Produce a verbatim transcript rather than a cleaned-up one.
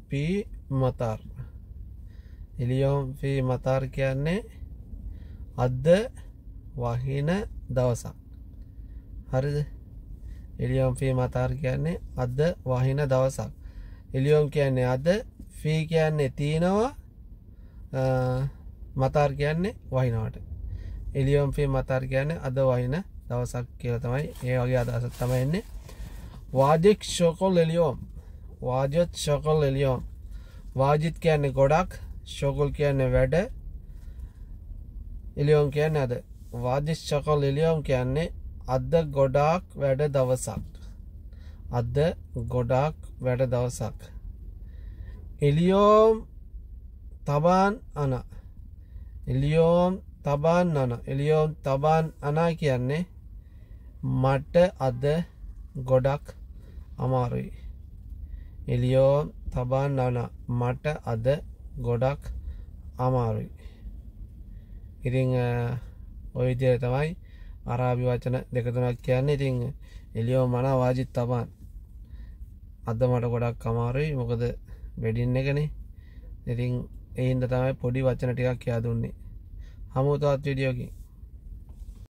fee මතාර් එලියෝම් fee මතාර් කියන්නේ අද වහින දවසක් හරිද එලියෝම් ෆී මතාර් කියන්නේ අද වහින දවසක් එලියෝම් කියන්නේ අද ෆී කියන්නේ තියෙනවා මතාර් කියන්නේ වහිනවට එලියෝම් ෆී මතාර් කියන්නේ අද වහින දවසක් කියලා තමයි ඒ වගේ අදහසක් තමයි එන්නේ වාජික් ශොකොල් එලියෝම් වාජත් ශොකොල් එලියෝම් වාජිත් කියන්නේ ගොඩක් ශොකොල් කියන්නේ වැඩ එලියෝම් කියන්නේ අද වාජිත් ශොකොල් එලියෝම් කියන්නේ අද ගොඩාක් වැඩ දවසක් අද ගොඩාක් වැඩ දවසක් එලියෝම් තබාන් අන එලියෝම් තබාන් අන එලියෝම් තබාන් අනා කියන්නේ මට අද ගොඩක් අමාරුයි එලියෝම් තබාන් අන මට අද ගොඩක් අමාරුයි ඉතින් ඔය විදිහට තමයි අරාබි වචන දෙක තුනක් කියන්නේ ඉතින් එලියෝම් අනා වාජිත් තබාන් අද මට ගොඩක් අමාරුයි මොකද වෙඩින් එකනේ ඉතින් ඒ හින්දා තමයි පොඩි වචන ටිකක් කියා දුන්නේ හමු තවත් වීඩියෝකින්